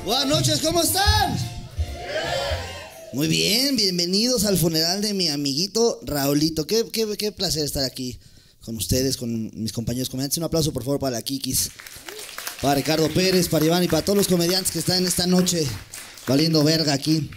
Buenas noches, ¿cómo están? Muy bien, bienvenidos al funeral de mi amiguito Raulito. Qué placer estar aquí con ustedes, con mis compañeros comediantes. Un aplauso, por favor, para la Kikis, para Ricardo Pérez, para Iván y para todos los comediantes que están en esta noche valiendo verga aquí.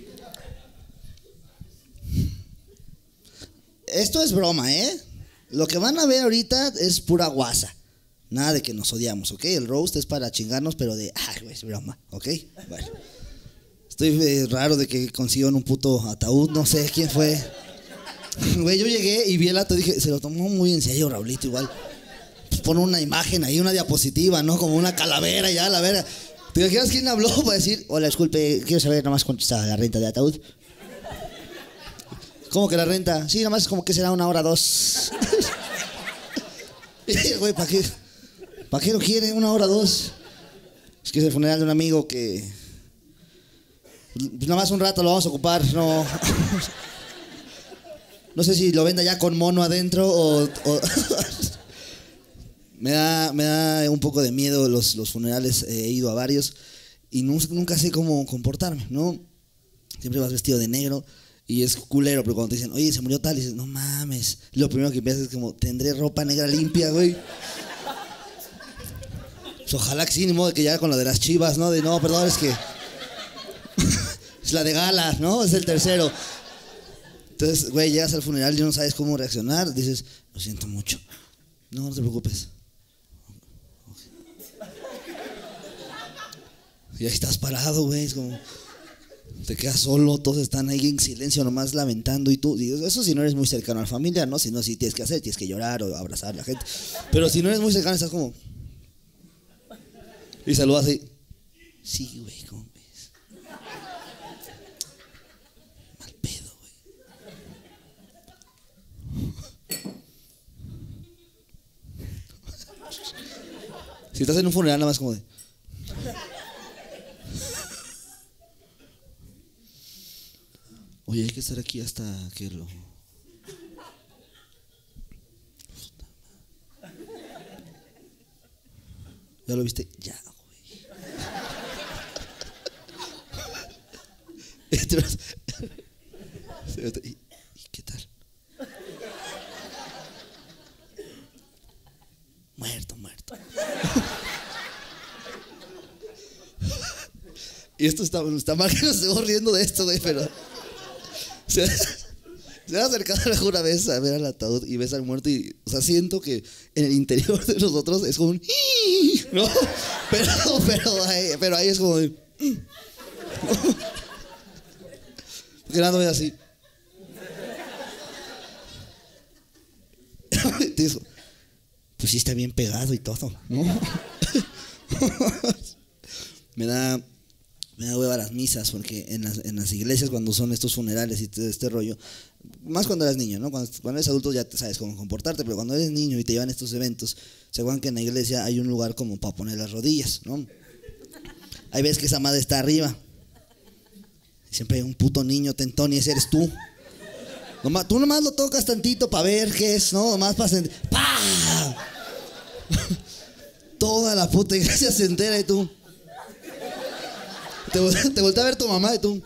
Esto es broma, ¿eh? Lo que van a ver ahorita es pura guasa. Nada de que nos odiamos, ¿ok? El roast es para chingarnos, pero de... Ay, güey, es broma, ¿ok? Bueno. Estoy raro de que consiguieron un puto ataúd, no sé quién fue. Güey, yo llegué y vi el ataúd y dije, se lo tomó muy en serio Raulito igual. Pues pon una imagen ahí, una diapositiva, ¿no? Como una calavera ya, la verga. ¿Te imaginas quién habló para decir, hola, disculpe, quiero saber nomás cuánto está la renta de ataúd? ¿Cómo que la renta? Sí, nomás como que será 1 hora 2. Güey, ¿para qué? ¿Para qué lo quiere? 1 hora 2. Es que es el funeral de un amigo que... Nada más un rato lo vamos a ocupar, no... No sé si lo venda ya con mono adentro o... me da un poco de miedo los funerales, he ido a varios y nunca sé cómo comportarme, ¿no? Siempre vas vestido de negro y es culero, pero cuando te dicen, oye, se murió tal, y dices, no mames. Lo primero que piensas es como, ¿tendré ropa negra limpia, güey? Pues ojalá que sí, ni modo de que ya con lo de las Chivas, ¿no? De no, perdón, es que... es la de gala, ¿no? Es el tercero. Entonces, güey, llegas al funeral y no sabes cómo reaccionar. Dices, lo siento mucho. No te preocupes. Y ahí estás parado, güey. Es como... Te quedas solo, todos están ahí en silencio nomás lamentando y tú... Eso si no eres muy cercano a la familia, ¿no? Si no, sí tienes que hacer, tienes que llorar o abrazar a la gente. Pero si no eres muy cercano, estás como... Y saludas así. Sí, güey, ¿cómo ves? Mal pedo, güey. Si estás en un funeral, nada más como de... Oye, hay que estar aquí hasta que lo... ¿Ya lo viste? Ya, güey. ¿Y qué tal? Muerto. Y esto está mal que nos estemos riendo de esto, güey, pero... Se ha acercado alguna vez a ver al ataúd y ves al muerto y... O sea, siento que en el interior de nosotros es como un... ¿no? Pero ahí es como... Porque nada, ve así. Te digo, pues sí está bien pegado y todo, ¿no? Me da hueva las misas, porque en las iglesias cuando son estos funerales y todo este rollo, más cuando eras niño, ¿no? Cuando eres adulto ya te sabes cómo comportarte, pero cuando eres niño y te llevan a estos eventos, se acuerdan que en la iglesia hay un lugar como para poner las rodillas, ¿no? Ahí ves que esa madre está arriba. Siempre hay un puto niño tentón y ese eres tú. Tú nomás lo tocas tantito para ver qué es, ¿no? Nomás para sentir. ¡Pah! Toda la puta iglesia se entera y tú. Te voltea a ver tu mamá y tú.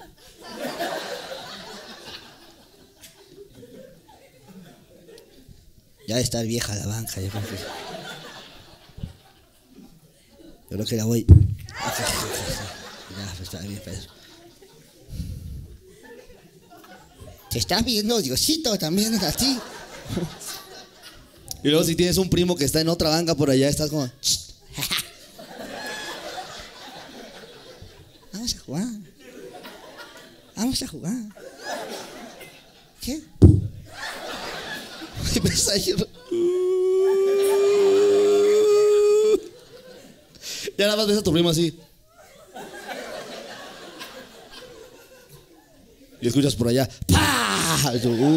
Ya de estar vieja la banca, yo creo que la voy. Ya, pues está bien, pues. Te estás viendo, Diosito, también es así. Y luego si tienes un primo que está en otra banca por allá, estás como... Vamos a jugar. ¿Qué? Y ves ahí... Ya nada más ves a tu primo así. Y escuchas por allá, ¡pah!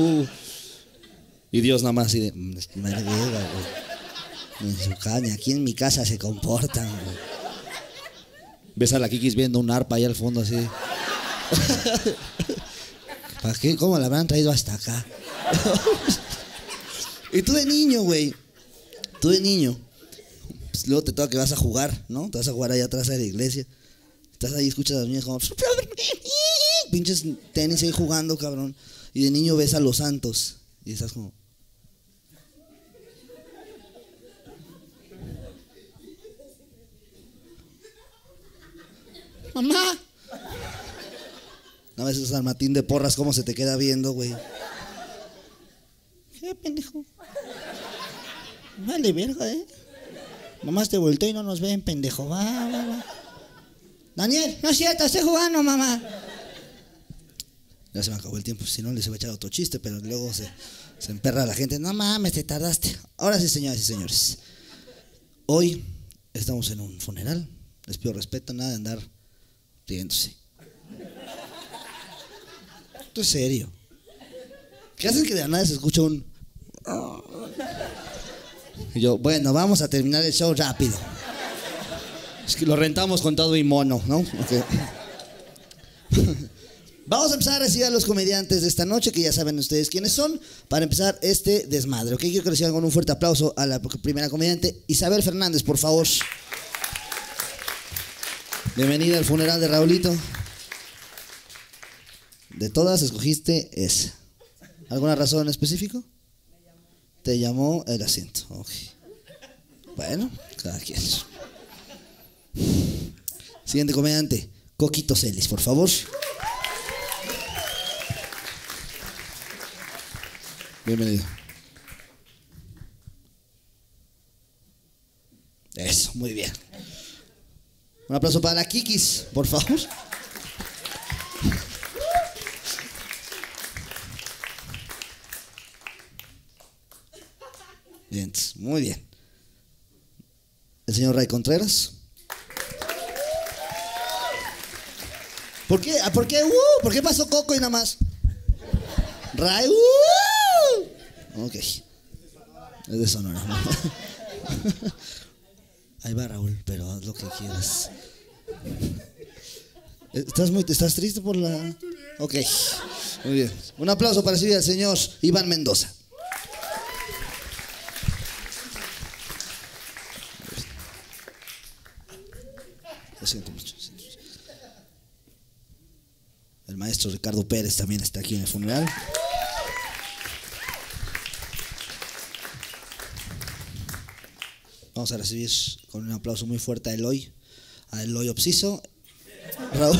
Y Dios nada más así de, madre verga, güey. En su caña, aquí en mi casa se comportan, güey. Ves a la Kikis viendo un arpa ahí al fondo así. ¿Para qué? ¿Cómo la habrán traído hasta acá? Y tú de niño, güey. Pues luego te toca que vas a jugar, ¿no? Te vas a jugar allá atrás de la iglesia. Estás ahí, escuchas a las niñas como pinches tenis ahí jugando, cabrón. Y de niño ves a los santos y estás como... ¡Mamá! A veces San Martín de Porras, ¿cómo se te queda viendo, güey? ¿Qué pendejo? Vale, verga, Mamá te volteó y no nos ven, pendejo. Va. Daniel, no es cierto, estoy jugando, mamá. Ya se me acabó el tiempo, si no les iba a echar otro chiste, pero luego se emperra la gente. No mames, te tardaste. Ahora sí, señoras y señores. Hoy estamos en un funeral. Les pido respeto, nada de andar riéndose. Esto es serio. ¿Qué hacen que de la nada se escucha un... Y yo, bueno, vamos a terminar el show rápido. Es que lo rentamos con todo y mono, ¿no? Okay. Vamos a empezar a recibir a los comediantes de esta noche, que ya saben ustedes quiénes son, para empezar este desmadre, ¿ok? Quiero que reciban con un fuerte aplauso a la primera comediante, Isabel Fernández, por favor. Bienvenida al funeral de Raulito. De todas escogiste esa. ¿Alguna razón en específico? Te llamó el asiento. Okay. Bueno, cada quien. Siguiente comediante, Coquito Celis, por favor. Bienvenido. Eso, muy bien. Un aplauso para la Kikis, por favor. Bien, muy bien. El señor Ray Contreras. ¿Por qué? ¿Por qué? ¿Por qué pasó Coco y nada más? Ray. Ok. Es de Sonora. Ahí va Raúl, pero haz lo que quieras. ¿Estás triste por la...? Ok. Muy bien. Un aplauso para recibir al señor Iván Mendoza. Lo siento mucho. El maestro Ricardo Pérez también está aquí en el funeral. Vamos a recibir con un aplauso muy fuerte a Eloy Obsiso. Raúl.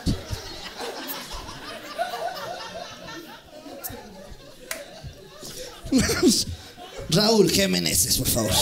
Raúl Jiménez, por favor.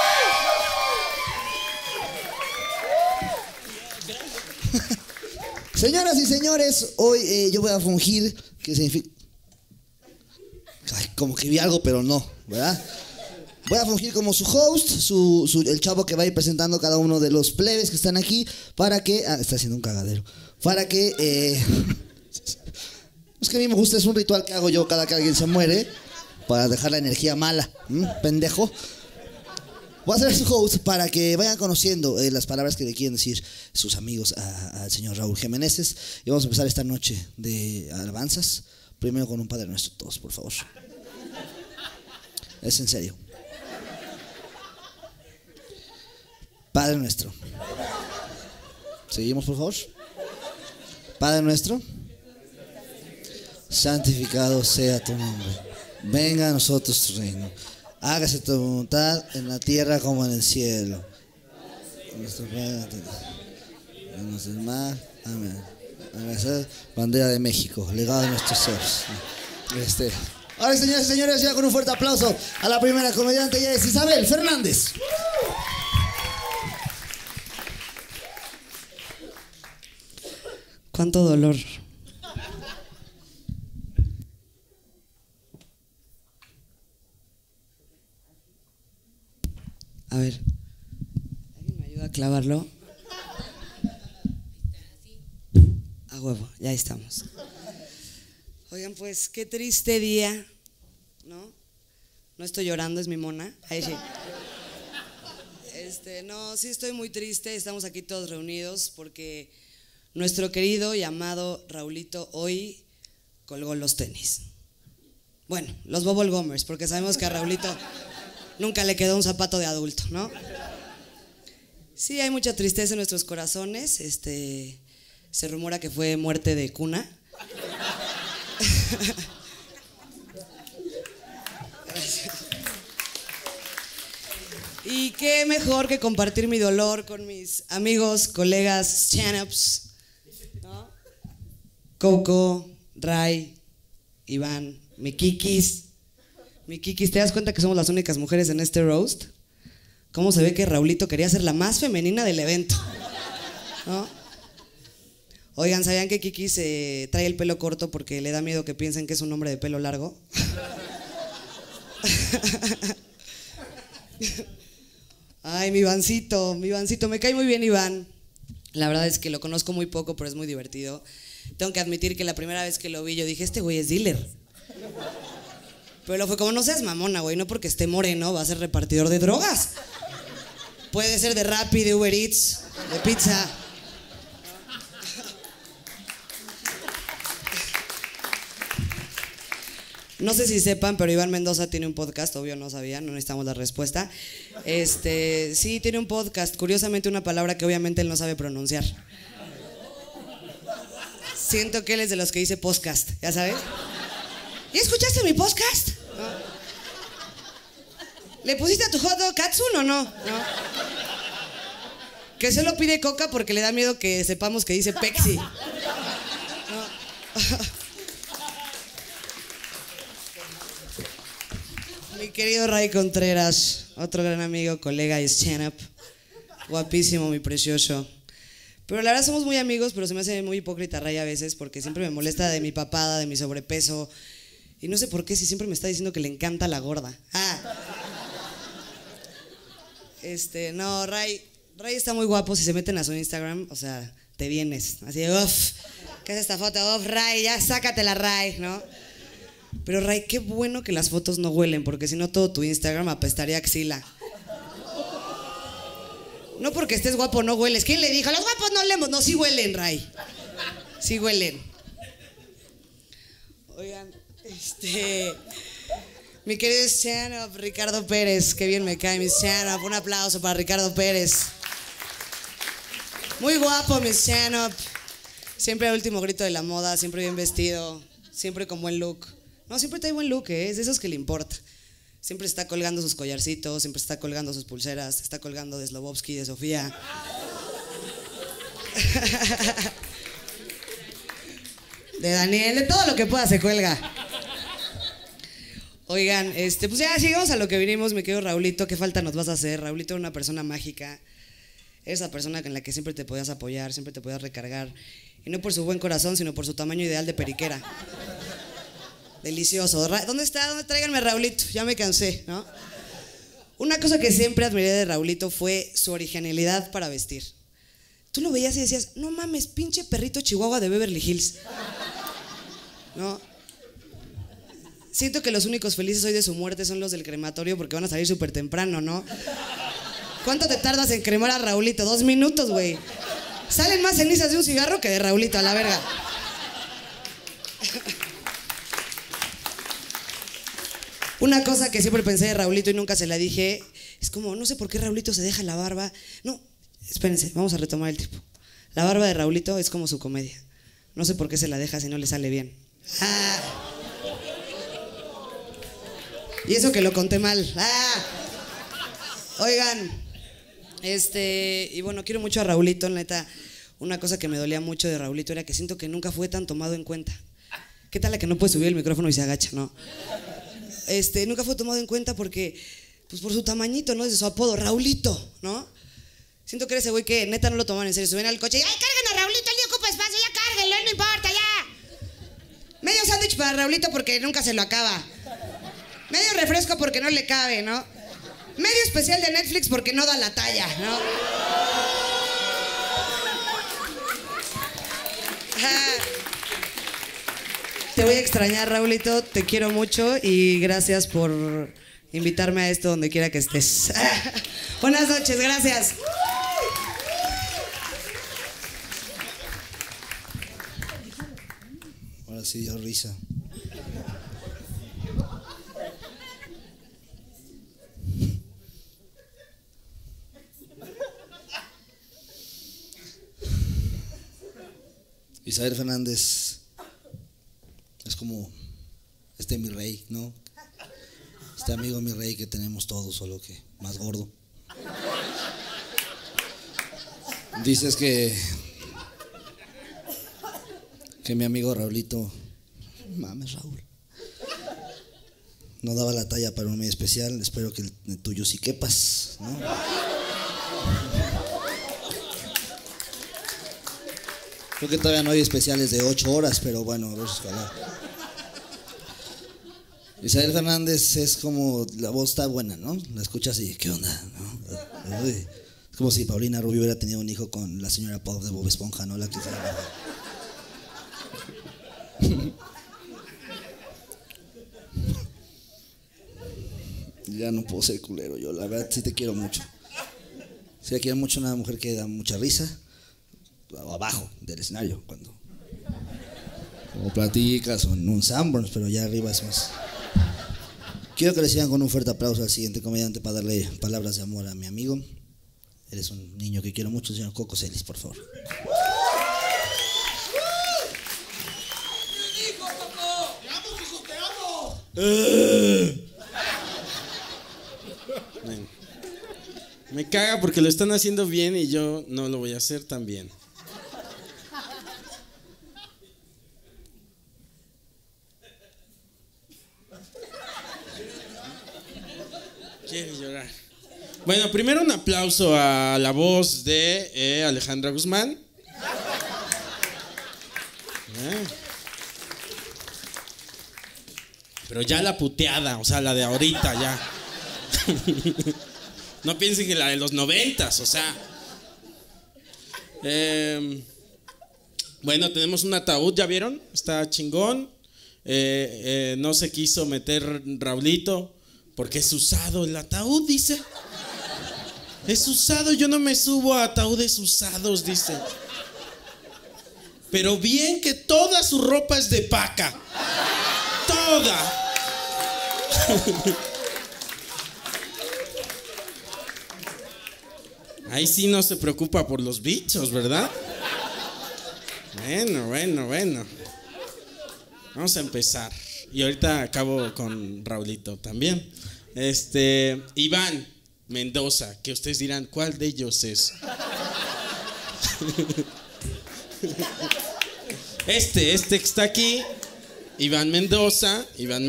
Señoras y señores, hoy yo voy a fungir, ¿qué significa? Ay, como que vi algo, pero no, ¿verdad? Voy a fungir como su host, el chavo que va a ir presentando cada uno de los plebes que están aquí, para que... está haciendo un cagadero. Para que... es que a mí me gusta, es un ritual que hago yo cada que alguien se muere, para dejar la energía mala, pendejo. Voy a ser su host para que vayan conociendo las palabras que le quieren decir sus amigos al señor Raúl Jiménez. Y vamos a empezar esta noche de alabanzas. Primero con un Padre Nuestro, todos, por favor. Es en serio. Padre Nuestro. Seguimos, por favor. Padre Nuestro. Santificado sea tu nombre. Venga a nosotros tu reino. Hágase tu voluntad en la tierra como en el cielo. En el mar. Amén. Bandera de México, legado de nuestros seres. Ahora, señoras y señores, ya con un fuerte aplauso a la primera comediante, ella es Isabel Fernández. Cuánto dolor. A ver, ¿alguien me ayuda a clavarlo? A huevo, ya estamos. Oigan, pues qué triste día, ¿no? No estoy llorando, es mi mona. Ahí sí. No, sí estoy muy triste. Estamos aquí todos reunidos porque nuestro querido y amado Raulito hoy colgó los tenis. Bueno, los Bubble Gummers, porque sabemos que a Raulito nunca le quedó un zapato de adulto, ¿no? Sí, hay mucha tristeza en nuestros corazones. Se rumora que fue muerte de cuna. Y qué mejor que compartir mi dolor con mis amigos, colegas, stand-ups, ¿no? Coco, Ray, Iván, mi Kikis. Mi Kikis, ¿te das cuenta que somos las únicas mujeres en este roast? ¿Cómo se ve que Raulito quería ser la más femenina del evento? ¿No? Oigan, ¿sabían que Kikis trae el pelo corto porque le da miedo que piensen que es un hombre de pelo largo? Ay, mi Ivancito, me cae muy bien Iván. La verdad es que lo conozco muy poco, pero es muy divertido. Tengo que admitir que la primera vez que lo vi yo dije, este güey es dealer. Pero fue como, no seas mamona, güey, no porque esté moreno va a ser repartidor de drogas. Puede ser de Rappi, de Uber Eats, de pizza. No sé si sepan, pero Iván Mendoza tiene un podcast, obvio no sabían, no necesitamos la respuesta. Sí, tiene un podcast, curiosamente una palabra que obviamente él no sabe pronunciar. Siento que él es de los que dice podcast, ¿ya sabes? ¿Y escuchaste mi podcast? ¿No? ¿Le pusiste a tu hot dog Katsun o no? ¿No? Que solo pide coca porque le da miedo que sepamos que dice Pepsi. ¿No? Mi querido Ray Contreras, otro gran amigo, colega y stand-up. Guapísimo, mi precioso. Pero la verdad somos muy amigos, pero se me hace muy hipócrita Ray a veces porque siempre me molesta de mi papada, de mi sobrepeso. Y no sé por qué, si siempre me está diciendo que le encanta la gorda. No, Ray está muy guapo. Si se meten a su Instagram, o sea, te vienes. Así de, uff, ¿qué es esta foto? Uff, Ray, ya sácatela, Ray, ¿no? Pero Ray, qué bueno que las fotos no huelen, porque si no todo tu Instagram apestaría axila. No porque estés guapo no hueles. ¿Quién le dijo? Los guapos no olemos. No, sí huelen, Ray. Sí huelen. Oigan, mi querido stand-up, Ricardo Pérez. Qué bien me cae mi stand-up. Un aplauso para Ricardo Pérez. Muy guapo mi stand-up. Siempre al último grito de la moda, siempre bien vestido, siempre con buen look. No, siempre trae buen look, es de esos que le importa. Siempre está colgando sus collarcitos, siempre está colgando sus pulseras, está colgando de Slobodsky, de Sofía. De Daniel, de todo lo que pueda se cuelga. Oigan, pues ya llegamos a lo que vinimos, mi querido Raulito. ¿Qué falta nos vas a hacer? Raulito era una persona mágica. Eres esa persona en la que siempre te podías apoyar, siempre te podías recargar. Y no por su buen corazón, sino por su tamaño ideal de periquera. Delicioso. ¿Dónde está? ¿Dónde? Tráiganme a Raulito. Ya me cansé, ¿no? Una cosa que siempre admiré de Raulito fue su originalidad para vestir. Tú lo veías y decías, no mames, pinche perrito chihuahua de Beverly Hills. ¿No? Siento que los únicos felices hoy de su muerte son los del crematorio porque van a salir súper temprano, ¿no? ¿Cuánto te tardas en cremar a Raulito? 2 minutos, güey. Salen más cenizas de un cigarro que de Raulito, a la verga. Una cosa que siempre pensé de Raulito y nunca se la dije, es como, no sé por qué Raulito se deja la barba. No, espérense, vamos a retomar el tiempo. La barba de Raulito es como su comedia. No sé por qué se la deja si no le sale bien. Y eso que lo conté mal. Oigan, y bueno, quiero mucho a Raulito, neta. Una cosa que me dolía mucho de Raulito era que siento que nunca fue tan tomado en cuenta. ¿Qué tal la que no puede subir el micrófono y se agacha, no? Nunca fue tomado en cuenta porque, pues por su tamañito, ¿no? Desde su apodo, Raulito, ¿no? Siento que era ese güey que neta no lo tomaban en serio. Subían al coche y, ¡ay, carguen a Raulito! ¡El día ocupa espacio! ¡Ya cárguenlo! ¡No importa, ya! Medio sándwich para Raulito porque nunca se lo acaba. Medio refresco porque no le cabe, ¿no? Medio especial de Netflix porque no da la talla, ¿no? Te voy a extrañar, Raulito, te quiero mucho y gracias por invitarme a esto donde quiera que estés. Buenas noches, gracias. Ahora sí dio risa. Isabel Fernández es como mi rey, ¿no? Este amigo mi rey que tenemos todos, solo que más gordo. Dices que mi amigo Raulito, mames Raúl, no daba la talla para un medio especial. Espero que el tuyo sí quepas, ¿no? Creo que todavía no hay especiales de 8 horas, pero bueno, a ver, ojalá. Isabel Fernández es como, la voz está buena, ¿no? La escuchas y, ¿qué onda? ¿No? Es como si Paulina Rubio hubiera tenido un hijo con la señora Pop de Bob Esponja, ¿no? La que ya no puedo ser culero, yo la verdad sí te quiero mucho. Sí, te quiero mucho, una mujer que da mucha risa. Abajo del escenario, cuando platicas o en un Sanborns, pero ya arriba es más. Quiero que le sigan con un fuerte aplauso al siguiente comediante para darle palabras de amor a mi amigo. Eres un niño que quiero mucho, señor Coco Celis, por favor. Me caga porque lo están haciendo bien y yo no lo voy a hacer tan bien. Quiere llorar. Bueno, primero un aplauso a la voz de Alejandra Guzmán. Pero ya la puteada, o sea, la de ahorita ya. No piensen que la de los 90s, o sea. Bueno, tenemos un ataúd, ¿ya vieron? Está chingón. No se quiso meter Raulito porque es usado el ataúd, dice. Es usado, yo no me subo a ataúdes usados, dice. Pero bien que toda su ropa es de paca. Toda. Ahí sí no se preocupa por los bichos, ¿verdad? Bueno. Vamos a empezar. Y ahorita acabo con Raulito también. Iván Mendoza, que ustedes dirán, ¿cuál de ellos es? Este que está aquí, Iván Mendoza.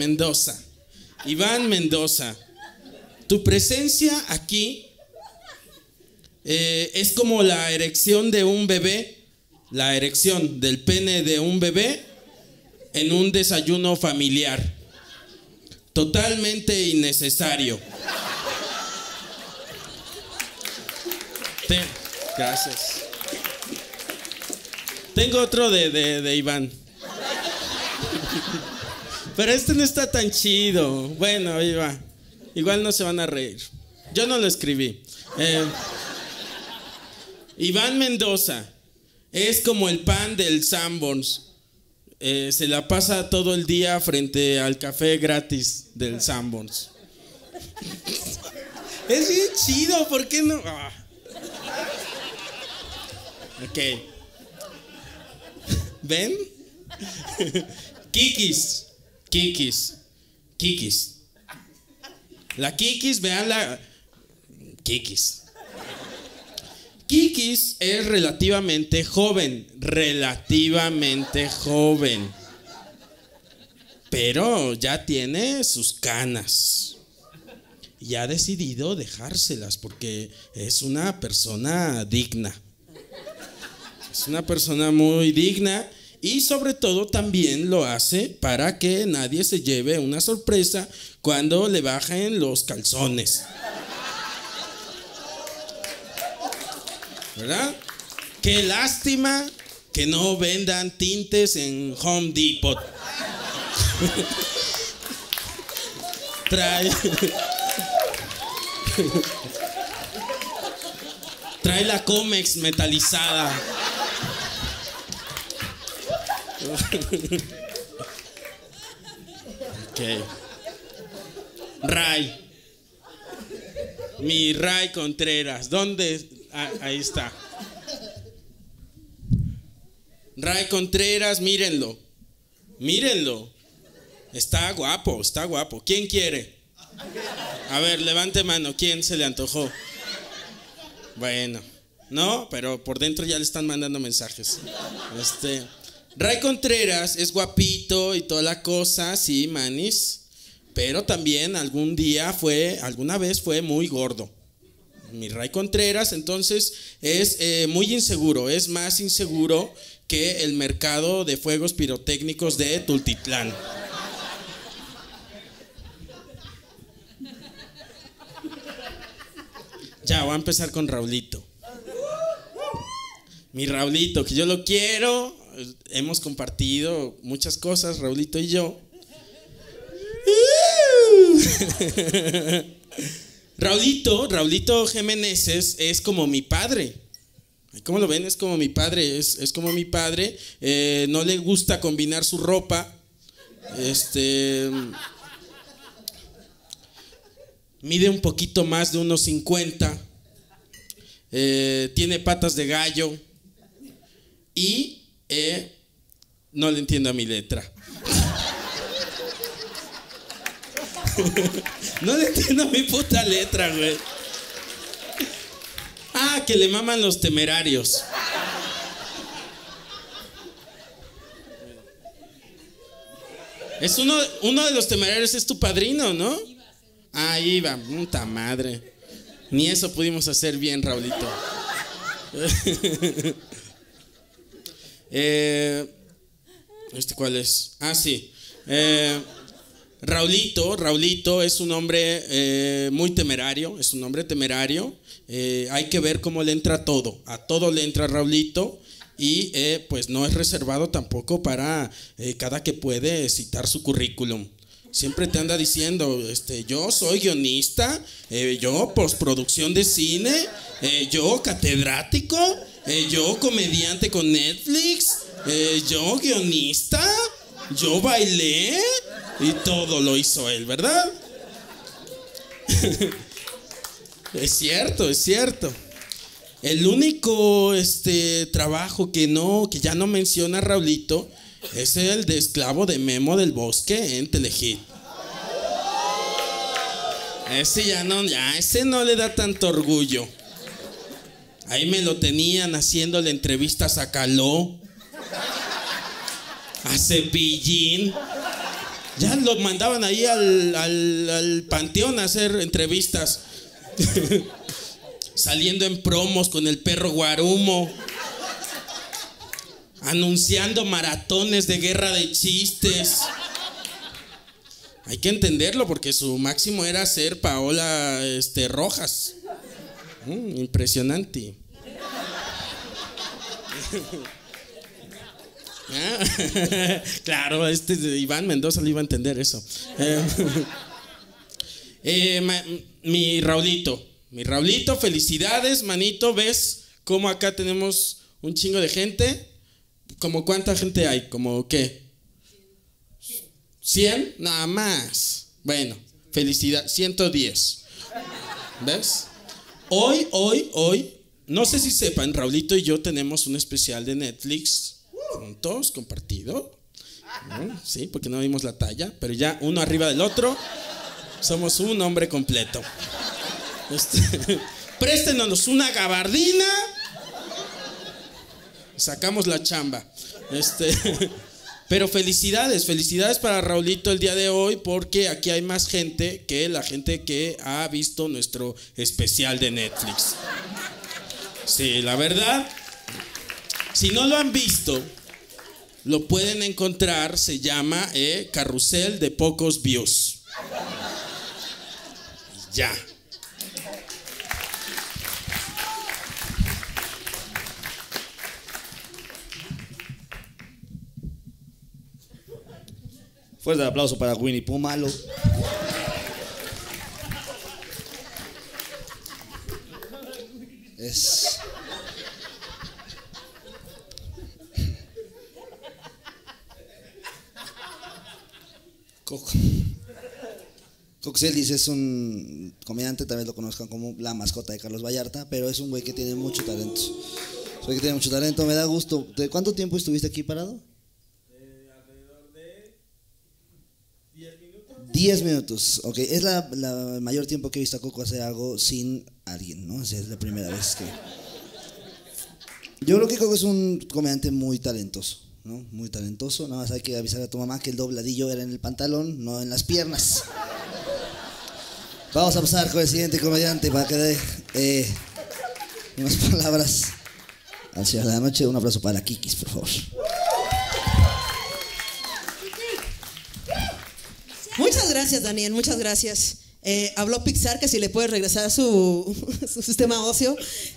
Iván Mendoza, tu presencia aquí es como la erección de un bebé, la erección del pene de un bebé en un desayuno familiar. Totalmente innecesario. Gracias. Tengo otro de Iván. Pero este no está tan chido. Bueno, ahí va. Igual no se van a reír. Yo no lo escribí. Iván Mendoza es como el pan del Sanborns. Se la pasa todo el día frente al café gratis del Sanborns. Es bien chido, ¿por qué no? Ah. Ok. ¿Ven? Kikis. La Kikis, vean la Kikis. Kikis es relativamente joven, pero ya tiene sus canas y ha decidido dejárselas porque es una persona digna. Es una persona muy digna y sobre todo también lo hace para que nadie se lleve una sorpresa cuando le bajen los calzones. ¿Verdad? Qué lástima que no vendan tintes en Home Depot. Trae la Comex metalizada. Ok. Ray. Mi Ray Contreras. ¿Dónde? Ah, ahí está. Ray Contreras, mírenlo. Mírenlo. Está guapo, está guapo. ¿Quién quiere? A ver, levante mano. ¿Quién se le antojó? Bueno, no, pero por dentro ya le están mandando mensajes. Ray Contreras es guapito y toda la cosa, sí, manis. Pero también alguna vez fue muy gordo. Mi Ray Contreras, entonces, es muy inseguro. Es más inseguro que el mercado de fuegos pirotécnicos de Tultitlán. Ya, voy a empezar con Raulito. Mi Raulito, que yo lo quiero. Hemos compartido muchas cosas, Raulito y yo. Raulito Jiménez es como mi padre. ¿Cómo lo ven? Es como mi padre. Es como mi padre. No le gusta combinar su ropa. Mide un poquito más de 1.50. Tiene patas de gallo. Y no le entiendo a mi letra. No le entiendo a mi puta letra, güey. Ah, que le maman los Temerarios. Es uno de los Temerarios, es tu padrino, ¿no? Ah, iba, puta madre. Ni eso pudimos hacer bien, Raulito. ¿Cuál es? Ah, sí. Raulito es un hombre muy temerario, es un hombre temerario. Hay que ver cómo le entra a todo le entra Raulito. Y pues no es reservado tampoco para cada que puede citar su currículum. Siempre te anda diciendo, yo soy guionista, yo postproducción de cine, yo catedrático, yo comediante con Netflix, yo guionista, yo bailé y todo lo hizo él, ¿verdad? Es cierto. El único trabajo que ya no menciona Raulito es el de esclavo de Memo del Bosque en Telehit. Ese no le da tanto orgullo. Ahí me lo tenían haciéndole entrevistas a Caló, a Cepillín. Ya lo mandaban ahí al panteón a hacer entrevistas. Saliendo en promos con el perro Guarumo, anunciando maratones de guerra de chistes. Hay que entenderlo porque su máximo era ser Paola Rojas. Impresionante. Claro, Iván Mendoza le iba a entender eso. Mi Raulito, felicidades, manito. ¿Ves cómo acá tenemos un chingo de gente? ¿Cómo cuánta gente hay? ¿Cómo qué? ¿100? Nada más. Bueno, felicidad, 110. ¿Ves? Hoy, no sé si sepan, Raulito y yo tenemos un especial de Netflix juntos, compartido. Sí, porque no dimos la talla, pero ya uno arriba del otro. Somos un hombre completo. Préstenos una gabardina. Sacamos la chamba. Pero felicidades para Raulito el día de hoy, porque aquí hay más gente que la gente que ha visto nuestro especial de Netflix. Sí, la verdad, si no lo han visto, lo pueden encontrar, se llama Carrusel de Pocos Views. Ya. Fuerte el aplauso para Winnie Pooh malo. Coxelis es un comediante, tal vez lo conozcan como la mascota de Carlos Vallarta, pero es un güey que tiene mucho talento. Soy que tiene mucho talento, me da gusto. ¿De cuánto tiempo estuviste aquí parado? Alrededor de 10 minutos. 10 minutos, ok. Es la mayor tiempo que he visto a Coco hacer algo sin alguien, ¿no? O sea, es la primera vez que... Yo creo que Coco es un comediante muy talentoso, ¿no? Muy talentoso. Nada más hay que avisar a tu mamá que el dobladillo era en el pantalón, no en las piernas. Vamos a pasar con el siguiente comediante para que dé unas palabras al señor de la noche. Un abrazo para Kikis, por favor. Muchas gracias, Daniel, muchas gracias. Habló Pixar que si le puede regresar su sistema óseo.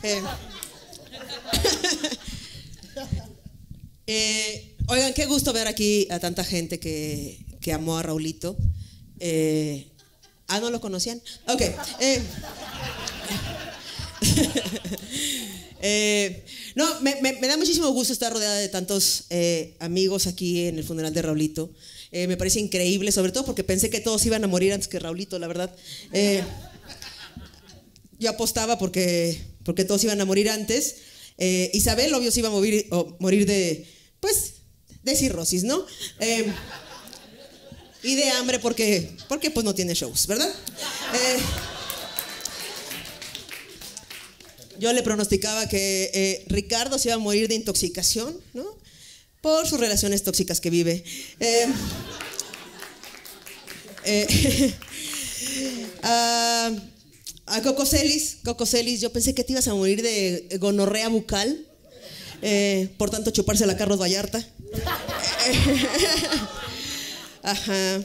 Oigan, qué gusto ver aquí a tanta gente que amó a Raulito. ¿No lo conocían? Ok. No, me da muchísimo gusto estar rodeada de tantos amigos aquí en el funeral de Raulito. Me parece increíble, sobre todo porque pensé que todos iban a morir antes que Raulito, la verdad. Yo apostaba porque todos iban a morir antes. Isabel, obvio, se iba a morir de cirrosis, ¿no? Y de hambre porque pues no tiene shows, ¿verdad? Yo le pronosticaba que Ricardo se iba a morir de intoxicación, ¿no? Por sus relaciones tóxicas que vive. A Coco Celis, yo pensé que te ibas a morir de gonorrea bucal, por tanto chuparse la Carlos Vallarta. Ajá.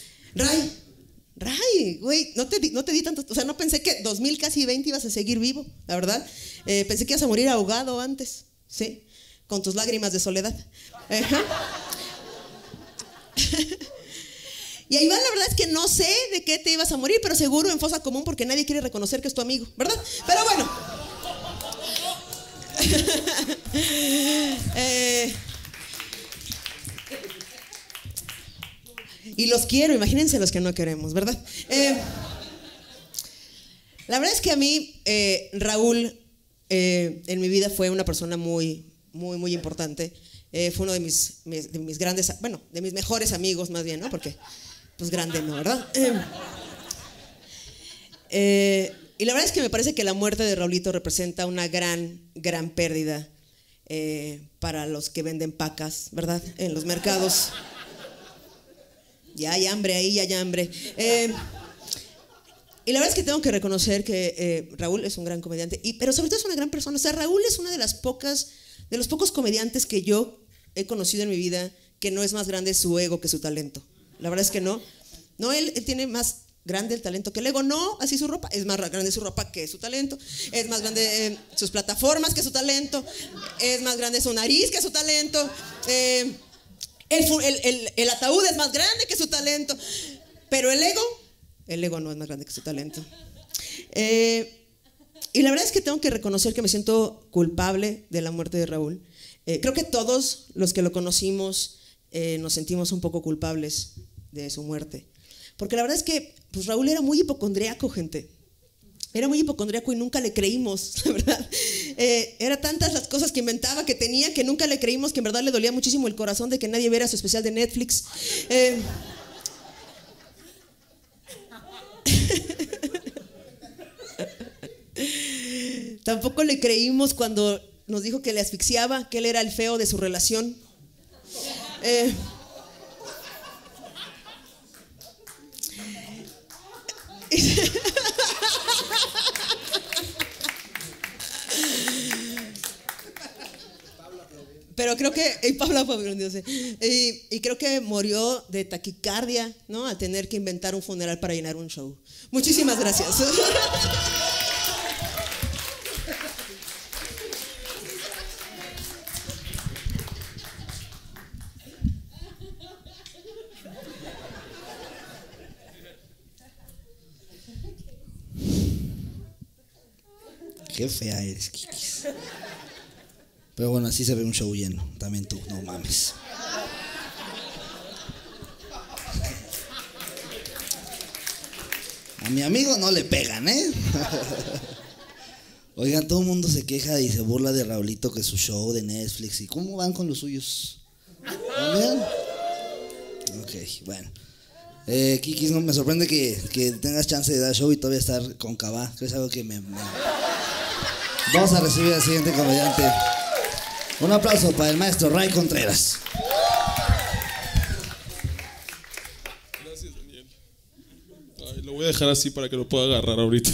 Ray, güey, no te di tanto, o sea, no pensé que 2000 casi 20 ibas a seguir vivo, la verdad. Pensé que ibas a morir ahogado antes, ¿sí? Con tus lágrimas de soledad. Ajá. Y a Iván, la verdad es que no sé de qué te ibas a morir, pero seguro en fosa común porque nadie quiere reconocer que es tu amigo, ¿verdad? Pero bueno. Y los quiero, imagínense los que no queremos, ¿verdad? La verdad es que a mí, Raúl, en mi vida fue una persona muy, muy, muy importante. Fue uno de mis grandes, bueno, de mis mejores amigos más bien, ¿no? Porque, pues grande, ¿no? ¿Verdad? Y la verdad es que me parece que la muerte de Raulito representa una gran, gran pérdida para los que venden pacas, ¿verdad? En los mercados. Ya hay hambre ahí, ya hay hambre. Y la verdad es que tengo que reconocer que Raúl es un gran comediante, pero sobre todo es una gran persona. O sea, Raúl es una de los pocos comediantes que yo he conocido en mi vida que no es más grande su ego que su talento. La verdad es que no. No, él tiene más grande el talento que el ego. No, así su ropa. Es más grande su ropa que su talento. Es más grande sus plataformas que su talento. Es más grande su nariz que su talento. El ataúd es más grande que su talento. Pero el ego no es más grande que su talento. Y la verdad es que tengo que reconocer que me siento culpable de la muerte de Raúl. Creo que todos los que lo conocimos nos sentimos un poco culpables de su muerte. Porque la verdad es que pues Raúl era muy hipocondriaco, gente. Era muy hipocondriaco y nunca le creímos, la verdad. Era tantas las cosas que inventaba que tenía que nunca le creímos, que en verdad le dolía muchísimo el corazón de que nadie viera su especial de Netflix. Tampoco le creímos cuando nos dijo que le asfixiaba, que él era el feo de su relación. Pero creo que Pablo aplaudiéndose. Y creo que murió de taquicardia, ¿no? Al tener que inventar un funeral para llenar un show. Muchísimas gracias. Qué fea eres, Kikis. Pero bueno, así se ve un show lleno. También tú, no mames. A mi amigo no le pegan, ¿eh? Oigan, todo el mundo se queja y se burla de Raulito, que su show de Netflix. ¿Y cómo van con los suyos? ¿También? Ok, bueno. Kikis, no me sorprende que tengas chance de dar show y todavía estar con Cabá, que es algo que me... Vamos a recibir al siguiente comediante. Un aplauso para el maestro Ray Contreras. Gracias, Daniel. Ay, lo voy a dejar así para que lo pueda agarrar ahorita.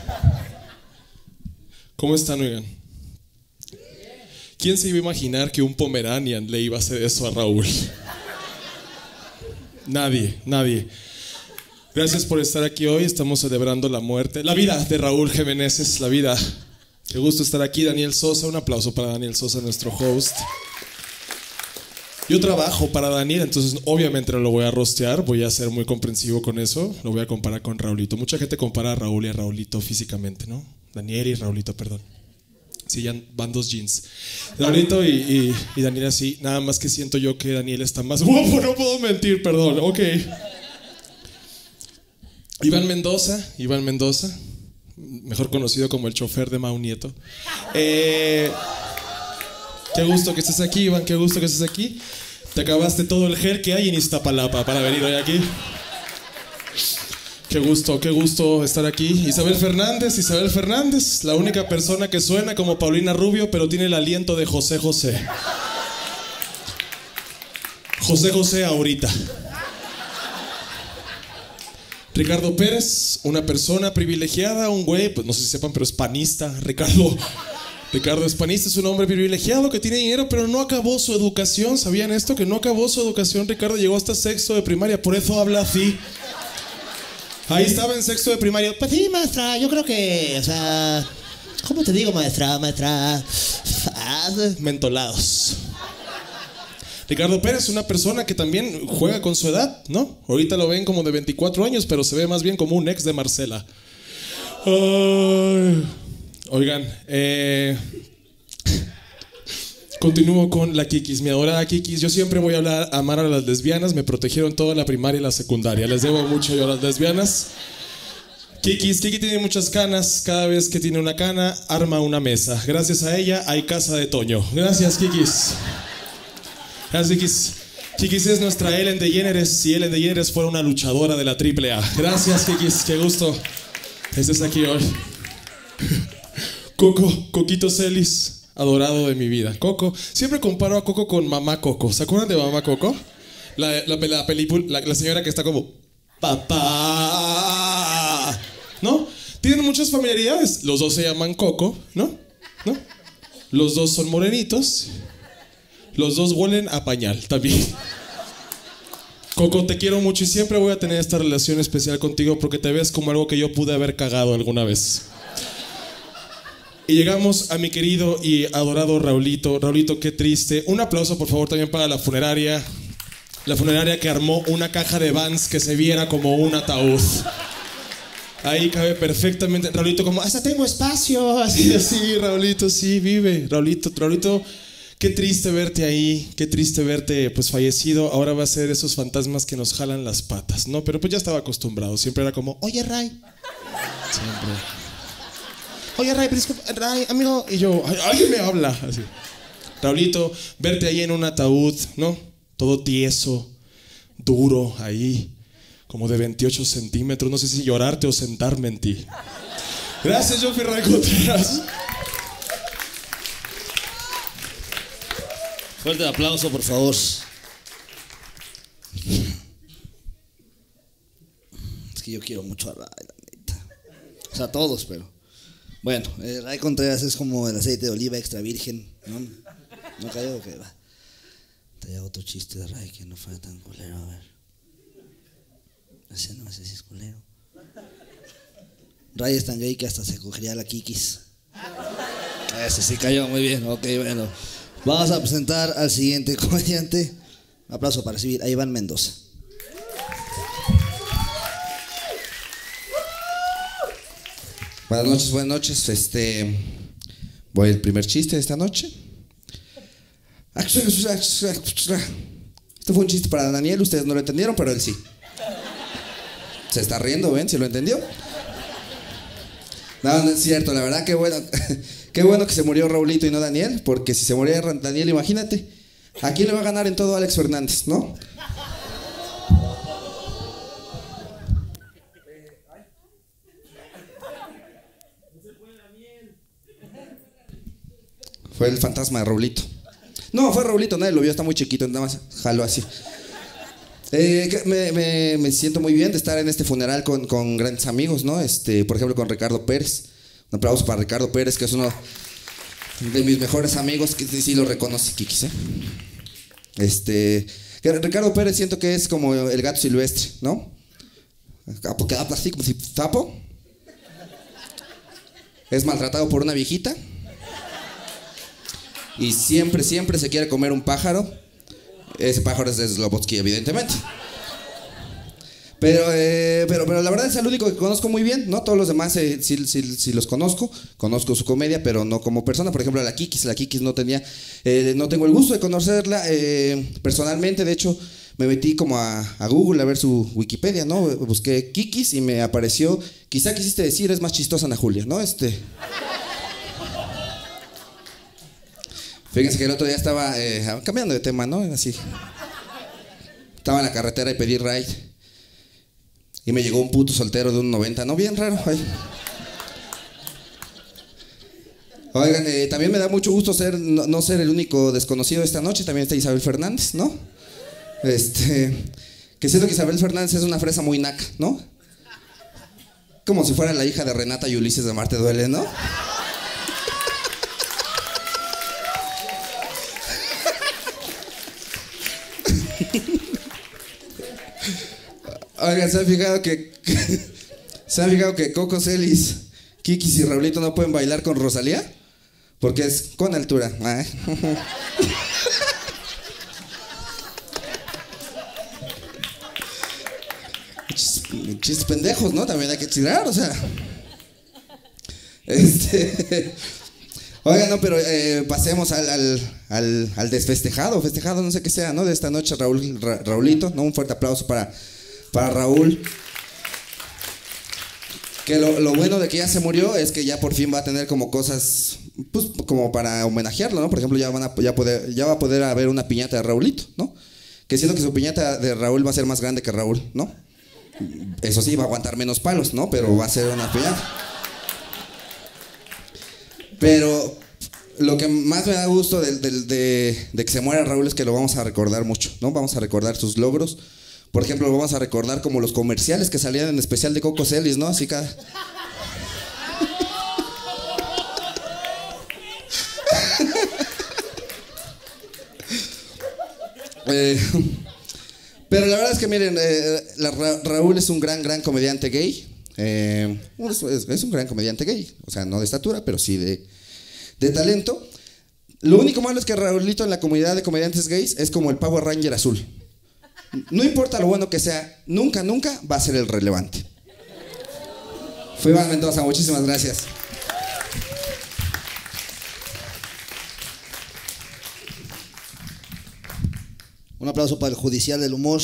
¿Cómo están, oigan? ¿Quién se iba a imaginar que un Pomeranian le iba a hacer eso a Raúl? Nadie. Gracias por estar aquí hoy. Estamos celebrando la muerte, la vida de Raúl Jiménez, la vida. Qué gusto estar aquí. Daniel Sosa, un aplauso para Daniel Sosa, nuestro host. Yo trabajo para Daniel, entonces obviamente no lo voy a rostear, voy a ser muy comprensivo con eso, lo voy a comparar con Raulito. Mucha gente compara a Raúl y a Raulito físicamente, ¿no? Daniel y Raulito, perdón. Sí, ya van dos jeans. Raulito y Daniel así, nada más que siento yo que Daniel está más guapo, no puedo mentir, perdón, ok. Iván Mendoza, mejor conocido como el chofer de Mau Nieto. Qué gusto que estés aquí, Iván, qué gusto que estés aquí. Te acabaste todo el gel que hay en Iztapalapa para venir hoy aquí. Qué gusto estar aquí. Isabel Fernández, la única persona que suena como Paulina Rubio, pero tiene el aliento de José José. José José ahorita. Ricardo Pérez, una persona privilegiada, un güey, pues no sé si sepan, pero es panista. Ricardo es panista, es un hombre privilegiado que tiene dinero, pero no acabó su educación. ¿Sabían esto? Que no acabó su educación. Ricardo llegó hasta sexto de primaria, por eso habla así. Ahí estaba en sexto de primaria. Pues sí, maestra, yo creo que, o sea, ¿cómo te digo, maestra? Mentolados. Ricardo Pérez, una persona que también juega con su edad, ¿no? Ahorita lo ven como de 24 años, pero se ve más bien como un ex de Marcela. Oigan, continúo con la Kikis, mi adorada Kikis. Yo siempre voy a amar a las lesbianas. Me protegieron toda la primaria y la secundaria. Les debo mucho yo a las lesbianas. Kiki tiene muchas canas. Cada vez que tiene una cana, arma una mesa. Gracias a ella hay casa de Toño. Gracias, Kikis. Gracias, Kikis. Kikis es nuestra Ellen DeGeneres. Si Ellen DeGeneres fuera una luchadora de la AAA. Gracias, Kikis. Qué gusto estés aquí hoy. Coquito Celis, adorado de mi vida. Coco, siempre comparo a Coco con Mamá Coco. ¿Se acuerdan de Mamá Coco? La película, la señora que está como papá, ¿no? Tienen muchas familiaridades. Los dos se llaman Coco, ¿no? Los dos son morenitos. Los dos huelen a pañal también. Coco, te quiero mucho y siempre voy a tener esta relación especial contigo porque te ves como algo que yo pude haber cagado alguna vez. Y llegamos a mi querido y adorado Raulito. Raulito, qué triste. Un aplauso, por favor, también para la funeraria. La funeraria que armó una caja de Vans que se viera como un ataúd. Ahí cabe perfectamente. Raulito como, hasta tengo espacio. Así, Raulito, sí, vive. Raulito, qué triste verte ahí. Qué triste verte, pues, fallecido. Ahora va a ser esos fantasmas que nos jalan las patas, ¿no? Pero pues ya estaba acostumbrado. Siempre era como, oye, Ray. Siempre. Oye, Ray, Ray, amigo. Y yo, alguien me habla. Así. Raulito, verte ahí en un ataúd, ¿no? Todo tieso, duro, ahí, como de 28 centímetros. No sé si llorarte o sentarme en ti. Gracias, yo fui Ray Contreras. Fuerte el aplauso, por favor. Es que yo quiero mucho a Ray, la neta. O sea, todos, pero... Bueno, Ray Contreras es como el aceite de oliva extra virgen, ¿no? ¿No cayó? Ok, va. Te hago otro chiste de Ray que no fuera tan culero, a ver. Ese no sé si es culero. Ray es tan gay que hasta se cogería a la Kikis. Ese sí cayó, muy bien, ok, bueno. Vamos a presentar al siguiente comediante. Un aplauso para recibir a Iván Mendoza. Buenas noches. Voy al primer chiste de esta noche. Este fue un chiste para Daniel, ustedes no lo entendieron, pero él sí. Se está riendo, ¿ven? ¿Sí lo entendió? No, no es cierto, la verdad, qué bueno. Qué bueno que se murió Raulito y no Daniel, porque si se moría Daniel, imagínate, ¿a quién le va a ganar en todo Alex Fernández, no? Fue el fantasma de Raulito. No, fue Raulito, nadie lo vio, está muy chiquito, nada más jaló así. Me siento muy bien de estar en este funeral con grandes amigos, ¿no? Por ejemplo, con Ricardo Pérez. Un aplauso para Ricardo Pérez, que es uno de mis mejores amigos, que sí lo reconoce, Kikis, que Ricardo Pérez siento que es como el gato silvestre, ¿no? Porque habla así como si sapo. Es maltratado por una viejita. Y siempre se quiere comer un pájaro. Ese pájaro es de Slobodsky, evidentemente. Pero la verdad es el único que conozco muy bien, ¿no? Todos los demás sí los conozco. Conozco su comedia, pero no como persona. Por ejemplo, la Kikis no tengo el gusto de conocerla personalmente. De hecho, me metí como a Google a ver su Wikipedia, ¿no? Busqué Kikis y me apareció, quizá quisiste decir, es más chistosa Ana Julia, ¿no? Fíjense que el otro día estaba cambiando de tema, ¿no? Así. Estaba en la carretera y pedí ride. Y me llegó un puto soltero de un 90, ¿no? Bien raro. Ay. Oigan, también me da mucho gusto no ser el único desconocido esta noche. También está Isabel Fernández, ¿no? Que siento que Isabel Fernández es una fresa muy naca, ¿no? Como si fuera la hija de Renata y Ulises de Marte Duele, ¿no? Oigan, ¿se han fijado que Coco Celis, Kikis y Raulito no pueden bailar con Rosalía? Porque es con altura. Chistes pendejos, ¿no? También hay que tirar, o sea. Oigan, no, pero pasemos al desfestejado, festejado, no sé qué sea, ¿no? De esta noche, Raulito, ¿no? Un fuerte aplauso para Raúl. Que lo bueno de que ya se murió es que ya por fin va a tener como cosas, pues, como para homenajearlo, ¿no? Por ejemplo, ya va a poder haber una piñata de Raulito, ¿no? Que siento que su piñata de Raúl va a ser más grande que Raúl, ¿no? Eso sí, va a aguantar menos palos, ¿no? Pero va a ser una piñata. Pero lo que más me da gusto de que se muera Raúl es que lo vamos a recordar mucho, ¿no? Vamos a recordar sus logros. Por ejemplo, lo vamos a recordar como los comerciales que salían en especial de Coco Celis, ¿no? Así cada... Pero la verdad es que miren, Raúl es un gran comediante gay. Es un gran comediante gay. O sea, no de estatura, pero sí de talento. Lo único malo es que Raulito en la comunidad de comediantes gays es como el Power Ranger azul. No importa lo bueno que sea, nunca va a ser el relevante. Fue Iván Mendoza, muchísimas gracias. Un aplauso para el judicial del humor.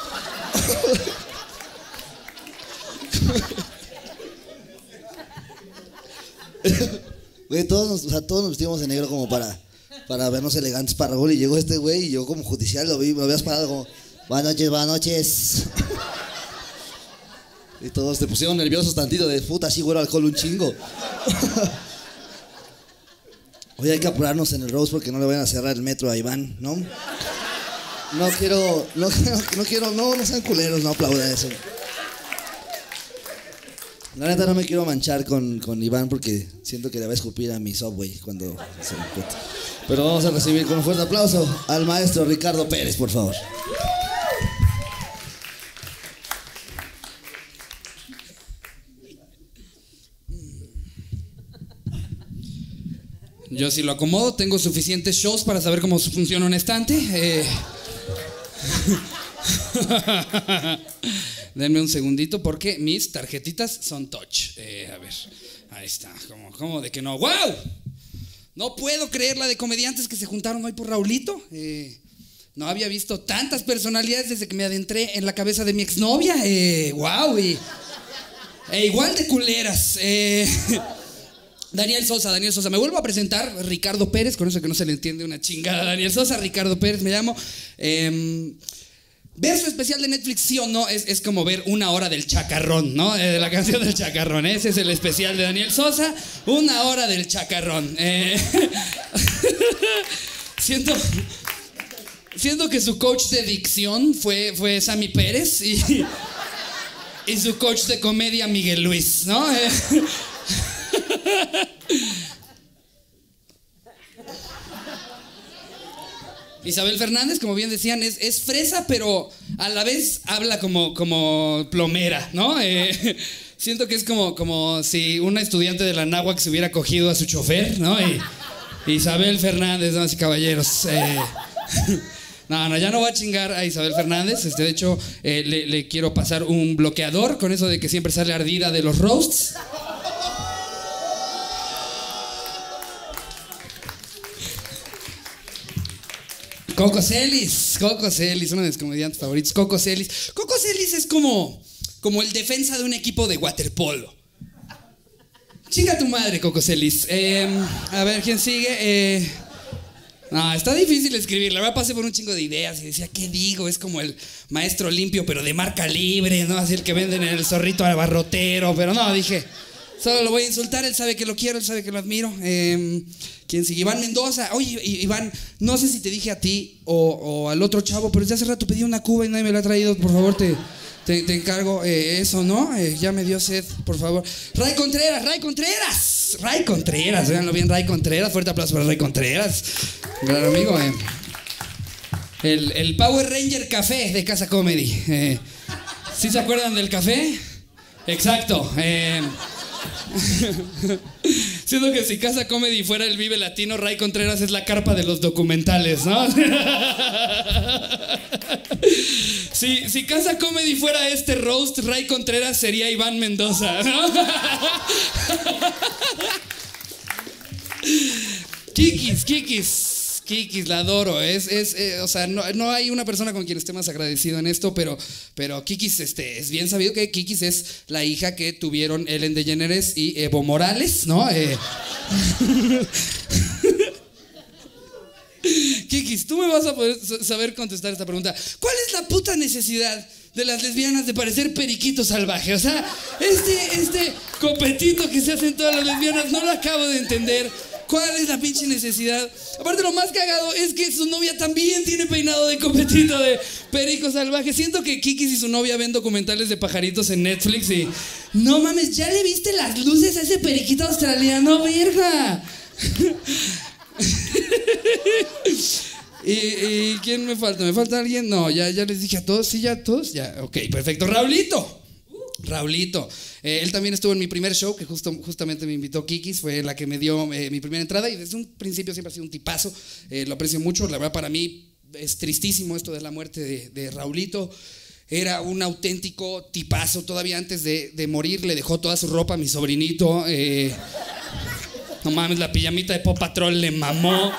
Güey, todos nos vestimos de negro como para vernos elegantes para Raúl. Y llegó este güey y yo como judicial lo vi, me habías parado como, buenas noches. Y todos te pusieron nerviosos tantito de puta, así güero alcohol un chingo. Hoy hay que apurarnos en el Rose porque no le vayan a cerrar el metro a Iván, ¿no? No sean culeros, no aplaudan eso. La neta no me quiero manchar con Iván porque siento que le va a escupir a mi Subway cuando se me cuente. Pero vamos a recibir con un fuerte aplauso al maestro Ricardo Pérez, por favor. Yo si lo acomodo, tengo suficientes shows para saber cómo funciona un estante. Denme un segundito porque mis tarjetitas son touch. A ver, ahí está. ¿Cómo de que no? ¡Wow! No puedo creer la de comediantes que se juntaron hoy por Raulito. No había visto tantas personalidades desde que me adentré en la cabeza de mi exnovia. ¡Wow! Igual de culeras. Daniel Sosa. Me vuelvo a presentar, Ricardo Pérez, con eso que no se le entiende una chingada. Daniel Sosa, Ricardo Pérez me llamo. Ver su especial de Netflix, sí o no, es como ver una hora del Chacarrón, ¿no? De la canción del Chacarrón. Ese es el especial de Daniel Sosa, una hora del Chacarrón. Siento que su coach de dicción fue Sammy Pérez y su coach de comedia Miguel Luis, ¿no? Isabel Fernández, como bien decían, es fresa, pero a la vez habla como plomera, ¿no? Siento que es como si una estudiante de la Náhuac se hubiera cogido a su chofer, ¿no? Isabel Fernández, damas y caballeros. No, ya no voy a chingar a Isabel Fernández. De hecho, le quiero pasar un bloqueador con eso de que siempre sale ardida de los roasts. Coco Celis, uno de mis comediantes favoritos. Coco Celis es como el defensa de un equipo de waterpolo. Chinga tu madre, Coco Celis. A ver, ¿quién sigue? No, está difícil escribir. La verdad pasé por un chingo de ideas y decía, ¿qué digo? Es como el maestro limpio, pero de marca libre, ¿no? Así el que venden en el zorrito abarrotero. Pero no, dije, solo lo voy a insultar. Él sabe que lo quiero, él sabe que lo admiro. ¿Quién sigue? Iván Mendoza. Oye, Iván, no sé si te dije a ti o al otro chavo, pero desde hace rato pedí una cuba y nadie me la ha traído. Por favor, te encargo eso, ¿no? Ya me dio sed, por favor. Ray Contreras. Véanlo bien, Ray Contreras. Fuerte aplauso para Ray Contreras. Gran amigo, El Power Ranger Café de Casa Comedy. ¿Sí se acuerdan del café? Exacto. Siento que si Casa Comedy fuera el Vive Latino, Ray Contreras es la carpa de los documentales, ¿no? Si Casa Comedy fuera este roast, Ray Contreras sería Iván Mendoza, ¿no? Kikis, la adoro. O sea, no hay una persona con quien esté más agradecido en esto, pero Kikis, es bien sabido que Kikis es la hija que tuvieron Ellen DeGeneres y Evo Morales, ¿no? Kikis, tú me vas a poder saber contestar esta pregunta. ¿Cuál es la puta necesidad de las lesbianas de parecer periquito salvaje? O sea, este copetito que se hacen todas las lesbianas, no lo acabo de entender. ¿Cuál es la pinche necesidad? Aparte, lo más cagado es que su novia también tiene peinado de copetito de perico salvaje. Siento que Kikis y su novia ven documentales de pajaritos en Netflix y... No mames, ¿ya le viste las luces a ese periquito australiano, verga? ¿Y quién me falta? ¿Me falta alguien? No, ya les dije a todos. ¿Sí, ya todos? Ya, ok, perfecto. Raulito. Él también estuvo en mi primer show, que justamente me invitó Kikis, fue la que me dio mi primera entrada y desde un principio siempre ha sido un tipazo, lo aprecio mucho. La verdad, para mí es tristísimo esto de la muerte de Raulito. Era un auténtico tipazo. Todavía antes de morir le dejó toda su ropa a mi sobrinito. No mames, la pijamita de Paw Patrol le mamó.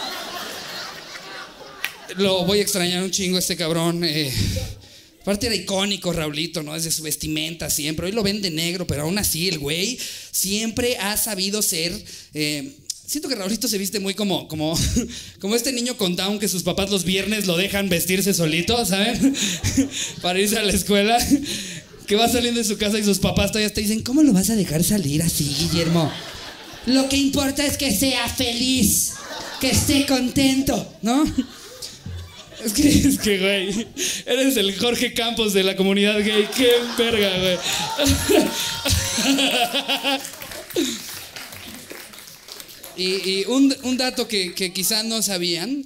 Lo voy a extrañar un chingo a este cabrón. Aparte era icónico Raulito, ¿no? Desde su vestimenta siempre. Hoy lo ven de negro, pero aún así el güey siempre ha sabido ser... siento que Raulito se viste muy como este niño con Down que sus papás los viernes lo dejan vestirse solito, ¿saben? Para irse a la escuela. Que va saliendo de su casa y sus papás todavía te dicen, ¿cómo lo vas a dejar salir así, Guillermo? Lo que importa es que sea feliz, que esté contento, ¿no? Es que, güey, eres el Jorge Campos de la comunidad gay. ¡Qué verga, güey! Y un dato que quizá no sabían.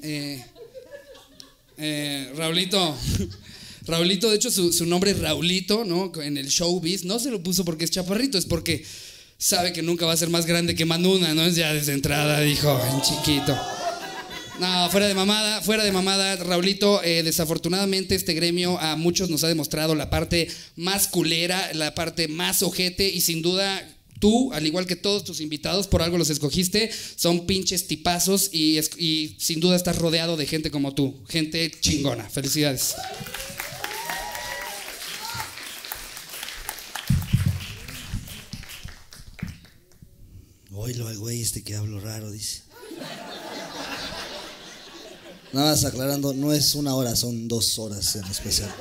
Raulito, de hecho, su nombre es Raulito, ¿no? En el showbiz no se lo puso porque es chaparrito, es porque sabe que nunca va a ser más grande que Manuna, ¿no? Ya desde entrada dijo, en chiquito. No, fuera de mamada, Raulito, desafortunadamente este gremio a muchos nos ha demostrado la parte más culera, la parte más ojete y sin duda tú, al igual que todos tus invitados, por algo los escogiste, son pinches tipazos y sin duda estás rodeado de gente como tú, gente chingona. Felicidades. Oílo al güey que hablo raro, dice. Nada más aclarando, no es 1 hora, son 2 horas en especial.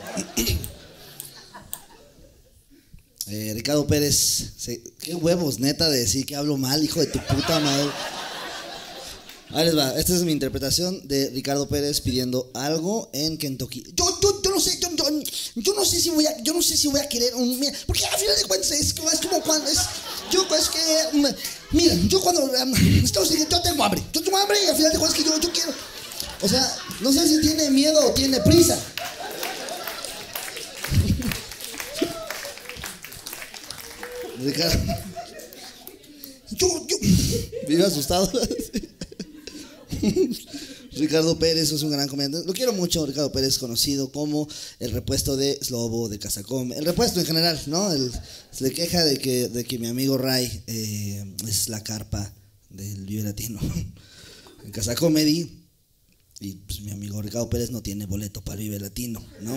Ricardo Pérez, qué huevos, neta, de decir que hablo mal, hijo de tu puta madre. Ahí les va, esta es mi interpretación de Ricardo Pérez pidiendo algo en Kentucky. Yo no sé, yo no sé si voy a querer un, mira, porque al final de cuentas es como cuando mira, yo cuando yo tengo hambre y al final de cuentas que yo quiero, o sea, no sé si tiene miedo o tiene prisa. Ricardo, yo vivo asustado. Ricardo Pérez es un gran comediante. Lo quiero mucho, Ricardo Pérez, conocido como el repuesto de Slobo, de Casacom. El repuesto en general, ¿no? Se le queja de que mi amigo Ray es la carpa del Vive Latino en Casacomedy. Y pues mi amigo Ricardo Pérez no tiene boleto para Vive Latino, ¿no?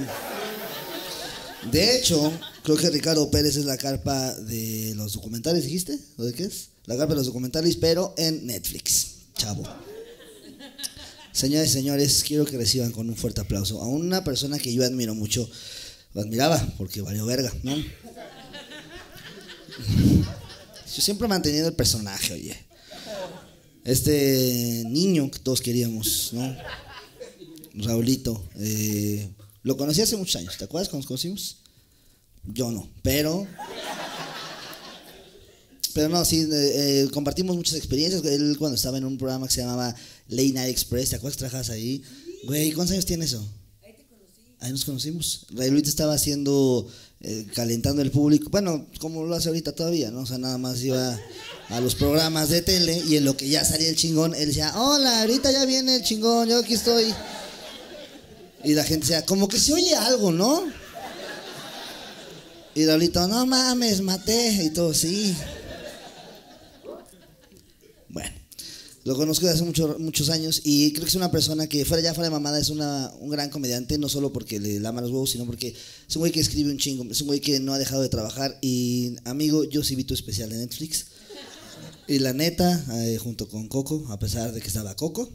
De hecho, creo que Ricardo Pérez es la carpa de los documentales, ¿dijiste? ¿O de qué es? La carpa de los documentales, pero en Netflix, chavo. Señores y señores, quiero que reciban con un fuerte aplauso a una persona que yo admiro mucho. Lo admiraba porque valió verga, ¿no? Yo siempre he mantenido el personaje, oye. Este niño que todos queríamos, ¿no? Raulito. Lo conocí hace muchos años, ¿te acuerdas cuando nos conocimos? Yo no, pero no, sí, compartimos muchas experiencias. Él cuando estaba en un programa que se llamaba Late Night Express, ¿te acuerdas que trabajabas ahí? Güey, ¿cuántos años tiene eso? Ahí te conocí. Ahí nos conocimos. Raulito estaba haciendo, calentando el público, bueno, como lo hace ahorita todavía, ¿no? O sea, nada más iba a los programas de tele y en lo que ya salía el chingón, él decía, hola, ahorita ya viene el chingón, yo aquí estoy. Y la gente decía, como que se oye algo, ¿no? Y Raulito, no mames, maté. Y todo, sí. Bueno, lo conozco desde hace muchos años y creo que es una persona que fuera de mamada es un gran comediante, no solo porque le lama los huevos, sino porque es un güey que escribe un chingo, es un güey que no ha dejado de trabajar. Y amigo, yo sí vi tu especial de Netflix y la neta, junto con Coco, a pesar de que estaba Coco,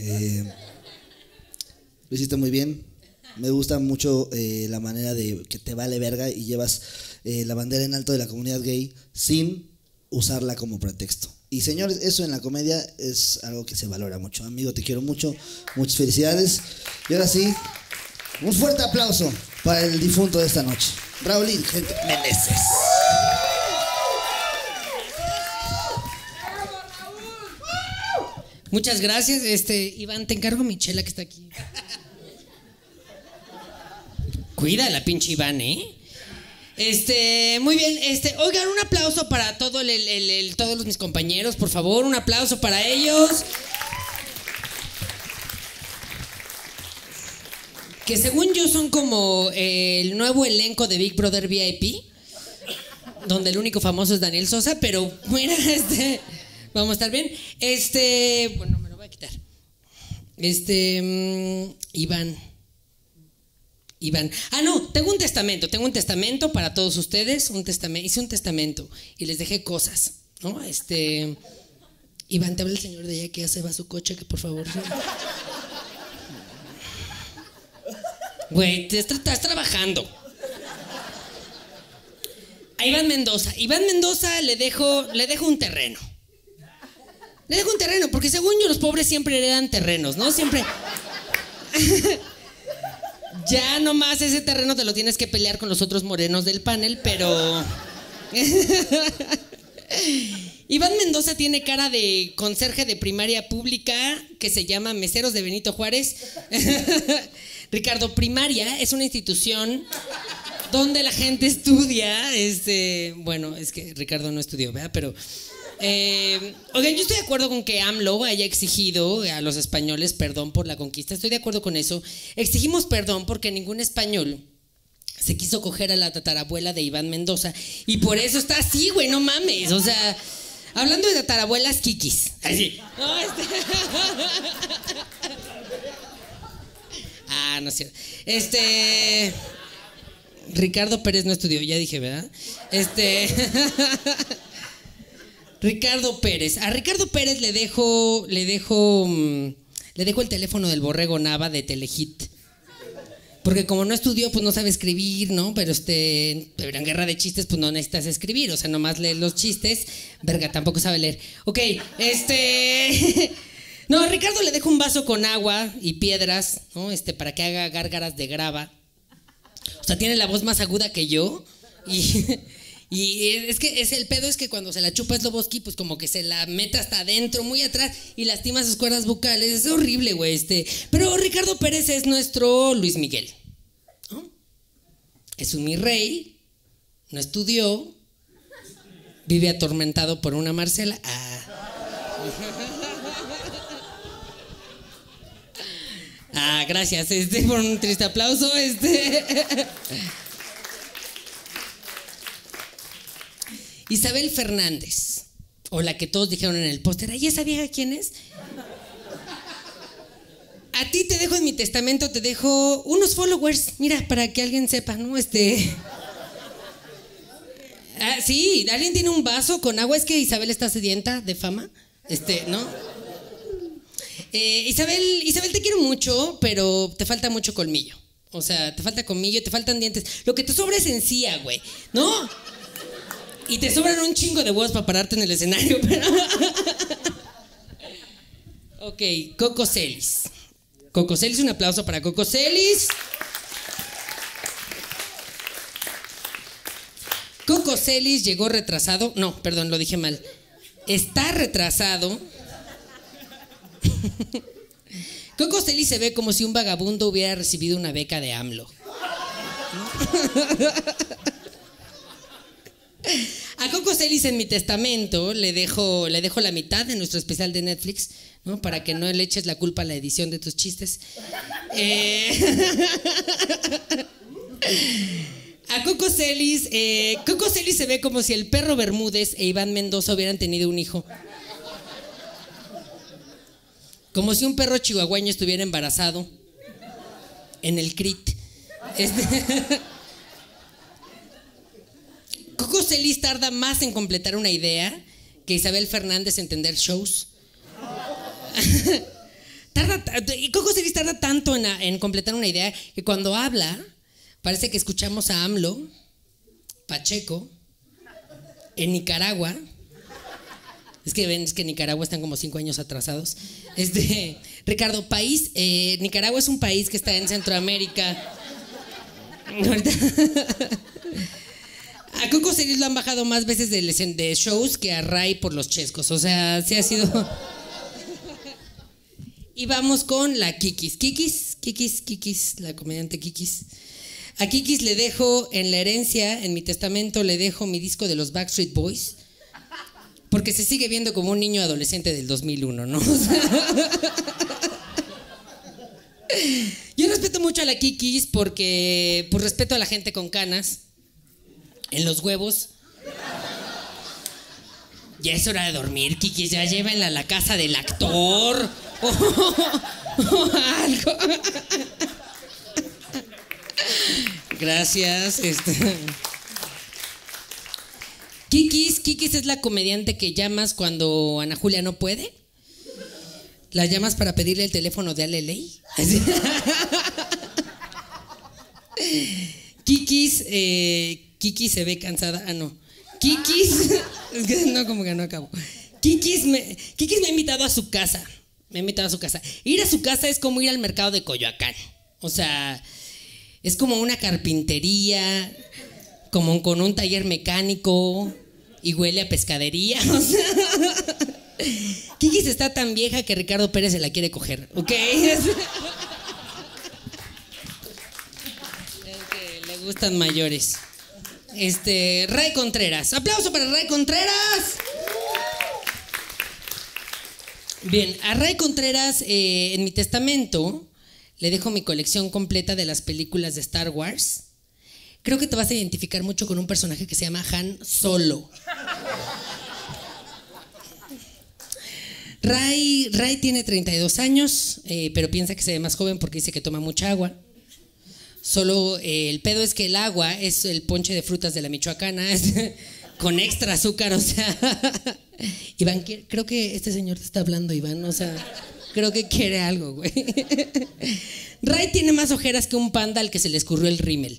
lo hiciste muy bien. Me gusta mucho la manera de que te vale verga y llevas la bandera en alto de la comunidad gay sin usarla como pretexto. Y señores, eso en la comedia es algo que se valora mucho. Amigo, te quiero mucho. Muchas felicidades. Y ahora sí, un fuerte aplauso para el difunto de esta noche, Raulín Gente Meneses. Muchas gracias. Iván, te encargo mi chela que está aquí. Cuida la pinche Iván, ¿eh? Muy bien, oigan, un aplauso para todos mis compañeros, por favor, un aplauso para ellos. Que según yo son como el nuevo elenco de Big Brother VIP, donde el único famoso es Daniel Sosa, pero bueno, vamos a estar bien. Bueno, me lo voy a quitar. Iván. Ah, no, tengo un testamento para todos ustedes, hice un testamento y les dejé cosas, ¿no? Iván, te habla el señor de allá que ya se va a su coche, que por favor. Güey, te estás trabajando. A Iván Mendoza le dejo un terreno. Le dejo un terreno, porque según yo los pobres siempre heredan terrenos, ¿no? Siempre. Ya nomás ese terreno te lo tienes que pelear con los otros morenos del panel, pero... Iván Mendoza tiene cara de conserje de primaria pública que se llama Meseros de Benito Juárez. Ricardo, primaria es una institución donde la gente estudia. Bueno, es que Ricardo no estudió, ¿verdad? Pero... oigan, yo estoy de acuerdo con que AMLO haya exigido a los españoles perdón por la conquista. Estoy de acuerdo con eso. Exigimos perdón porque ningún español se quiso coger a la tatarabuela de Iván Mendoza y por eso está así, güey, no mames. O sea, hablando de tatarabuelas kikis. Así. No, Ah, no es cierto. Ricardo Pérez no estudió, ya dije, ¿verdad? Ricardo Pérez. A Ricardo Pérez le dejo el teléfono del Borrego Nava de Telehit. Porque como no estudió, pues no sabe escribir, ¿no? Pero en Guerra de Chistes, pues no necesitas escribir. O sea, nomás lees los chistes. Verga, tampoco sabe leer. Ok, No, a Ricardo le dejo un vaso con agua y piedras, ¿no? Para que haga gárgaras de grava. O sea, tiene la voz más aguda que yo. Y es que el pedo es que cuando se la chupa Sloboski, pues como que se la mete hasta adentro, muy atrás, y lastima sus cuerdas vocales. Es horrible, güey. Pero Ricardo Pérez es nuestro Luis Miguel, ¿no? Es un mi rey, no estudió, vive atormentado por una Marcela. Gracias, por un triste aplauso, Isabel Fernández, o la que todos dijeron en el póster, ¿y esa vieja quién es? A ti te dejo en mi testamento, te dejo unos followers, mira, para que alguien sepa, ¿no? Sí, alguien tiene un vaso con agua, es que Isabel está sedienta de fama, ¿no? Isabel, te quiero mucho, pero te falta mucho colmillo. O sea, te falta colmillo, te faltan dientes. Lo que te sobra es encía, güey, ¿no? Y te sobran un chingo de huevos para pararte en el escenario, pero... Ok, Coco Celis. Coco Celis, un aplauso para Coco Celis. Coco Celis llegó retrasado. No, perdón, lo dije mal. Está retrasado. Coco Celis se ve como si un vagabundo hubiera recibido una beca de AMLO. A Coco Celis en mi testamento le dejo la mitad de nuestro especial de Netflix, ¿no? Para que no le eches la culpa a la edición de tus chistes. A Coco Celis se ve como si el perro Bermúdez e Iván Mendoza hubieran tenido un hijo. Como si un perro chihuahueño estuviera embarazado en el CRIT. Coco Celis tarda más en completar una idea que Isabel Fernández en entender shows. Coco Celis tarda tanto en completar una idea que cuando habla parece que escuchamos a AMLO, Pacheco, en Nicaragua. Es que ven, es que Nicaragua están como 5 años atrasados. Ricardo, Nicaragua es un país que está en Centroamérica. A Coco Celis lo han bajado más veces de shows que a Ray por los chescos. O sea, sí ha sido... Y vamos con la Kikis. Kikis, la comediante Kikis. A Kikis le dejo en la herencia, en mi testamento, le dejo mi disco de los Backstreet Boys. Porque se sigue viendo como un niño adolescente del 2001, ¿no? O sea, yo respeto mucho a la Kikis porque pues, respeto a la gente con canas en los huevos. Ya es hora de dormir, Kikis. Ya llévenla a la casa del actor o algo. Gracias. Kikis es la comediante que llamas cuando Ana Julia no puede. La llamas para pedirle el teléfono de Ale Ley. Kikis se ve cansada. No. Kikis. Es que no, como que no acabo. Kikis me ha invitado a su casa. Ir a su casa es como ir al mercado de Coyoacán. O sea, es como una carpintería, como con un taller mecánico y huele a pescadería. O sea, Kikis está tan vieja que Ricardo Pérez se la quiere coger, ¿ok? Es que le gustan mayores. Ray Contreras. ¡Aplauso para Ray Contreras! Bien, a Ray Contreras en mi testamento le dejo mi colección completa de las películas de Star Wars. Creo que te vas a identificar mucho con un personaje que se llama Han Solo. Ray tiene 32 años, pero piensa que se ve más joven porque dice que toma mucha agua. Solo el pedo es que el agua es el ponche de frutas de la Michoacana. con extra azúcar, o sea. Iván, creo que este señor te está hablando, Iván, o sea, creo que quiere algo, güey. Ray tiene más ojeras que un panda al que se le escurrió el rímel.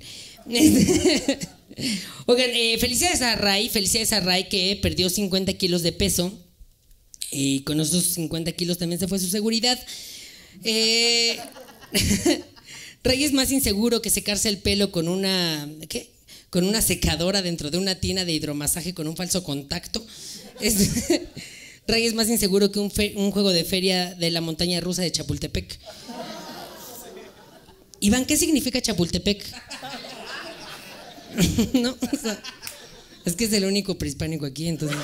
Oigan, felicidades a Ray que perdió 50 kilos de peso. Y con esos 50 kilos también se fue su seguridad. Ray es más inseguro que secarse el pelo con una... ¿qué? Con una secadora dentro de una tina de hidromasaje con un falso contacto. Ray es más inseguro que un juego de feria de la montaña rusa de Chapultepec. Iván, ¿qué significa Chapultepec? No, o sea, es que es el único prehispánico aquí, entonces.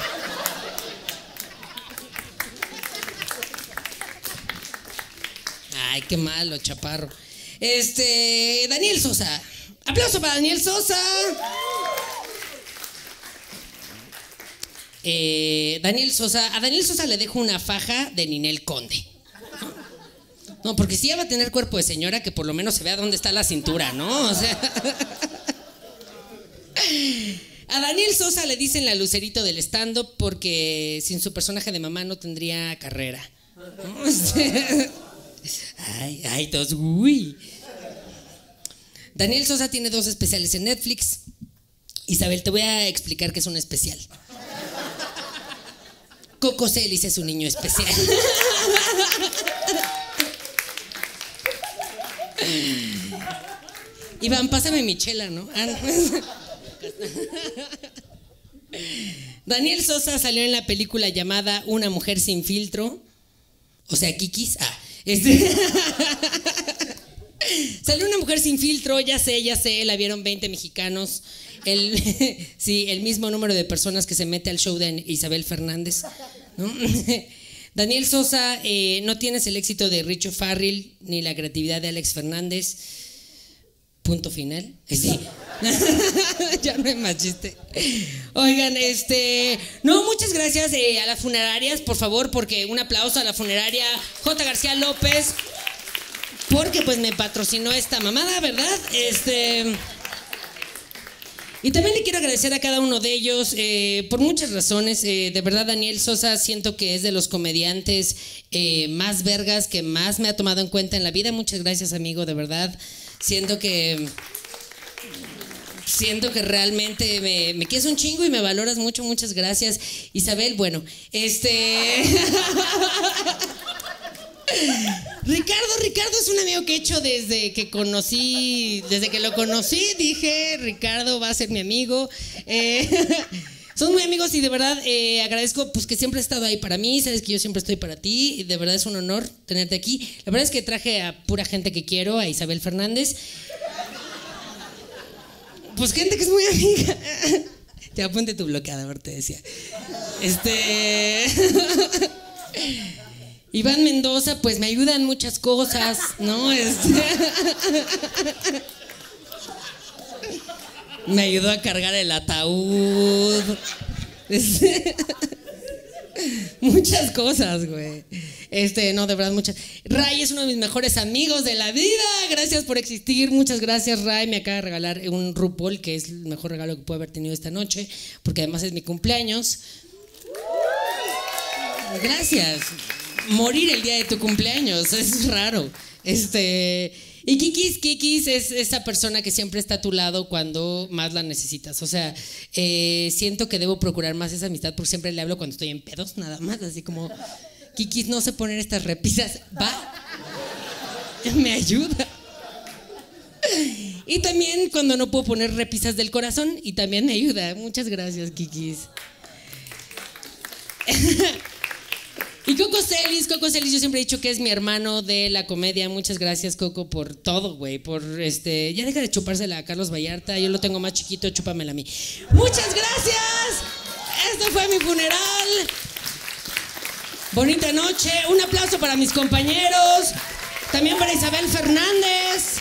Ay, qué malo, chaparro. Daniel Sosa. Aplauso para Daniel Sosa. A Daniel Sosa le dejo una faja de Ninel Conde. No, porque si ya va a tener cuerpo de señora, que por lo menos se vea dónde está la cintura, ¿no? O sea. A Daniel Sosa le dicen la Lucerito del stand-up porque sin su personaje de mamá no tendría carrera. ¿No? Ay, todos, uy. Daniel Sosa tiene 2 especiales en Netflix. Isabel, te voy a explicar qué es un especial. Coco Celis es un niño especial. Iván, pásame mi chela, ¿no? Daniel Sosa salió en la película llamada Una mujer sin filtro. O sea, Kikis. Salió Una mujer sin filtro, ya sé, la vieron 20 mexicanos. Sí, el mismo número de personas que se mete al show de Isabel Fernández, ¿no? Daniel Sosa no tienes el éxito de Richo Farrell ni la creatividad de Alex Fernández. Punto final. Sí. Ya no hay más chiste. Oigan, no, muchas gracias a las funerarias, por favor, porque un aplauso a la funeraria J. García López, porque pues me patrocinó esta mamada, ¿verdad? Y también le quiero agradecer a cada uno de ellos por muchas razones. De verdad, Daniel Sosa siento que es de los comediantes más vergas que más me ha tomado en cuenta en la vida. Muchas gracias, amigo, de verdad. Siento que realmente me quieres un chingo y me valoras mucho. Muchas gracias. Isabel, bueno, Ricardo es un amigo que he hecho desde que lo conocí, dije, Ricardo va a ser mi amigo. Son muy amigos y de verdad agradezco pues que siempre has estado ahí para mí, sabes que yo siempre estoy para ti y de verdad es un honor tenerte aquí. La verdad es que traje a pura gente que quiero, a Isabel Fernández. Pues gente que es muy amiga. Ya ponte tu bloqueador, te decía. Iván Mendoza, pues me ayuda en muchas cosas, ¿no? Me ayudó a cargar el ataúd. Muchas cosas, güey. No, de verdad, muchas. Ray es uno de mis mejores amigos de la vida. Gracias por existir. Muchas gracias, Ray. Me acaba de regalar un RuPaul, que es el mejor regalo que puedo haber tenido esta noche, porque además es mi cumpleaños. Gracias. Morir el día de tu cumpleaños es raro. Y Kikis es esa persona que siempre está a tu lado cuando más la necesitas. O sea, siento que debo procurar más esa amistad porque siempre le hablo cuando estoy en pedos, nada más. Así como, Kikis, no sé poner estas repisas. Va, me ayuda. Y también cuando no puedo poner repisas del corazón y también me ayuda. Muchas gracias, Kikis. Y Coco Celis, yo siempre he dicho que es mi hermano de la comedia. Muchas gracias, Coco, por todo, güey. Ya deja de chupársela a Carlos Vallarta. Yo lo tengo más chiquito, chúpamela a mí. Muchas gracias. Este fue mi funeral. Bonita noche. Un aplauso para mis compañeros. También para Isabel Fernández.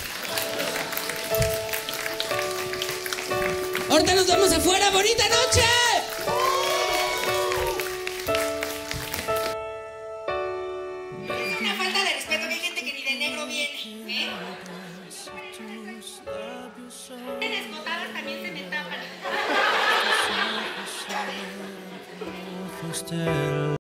Ahorita nos vemos afuera. Bonita noche. usted.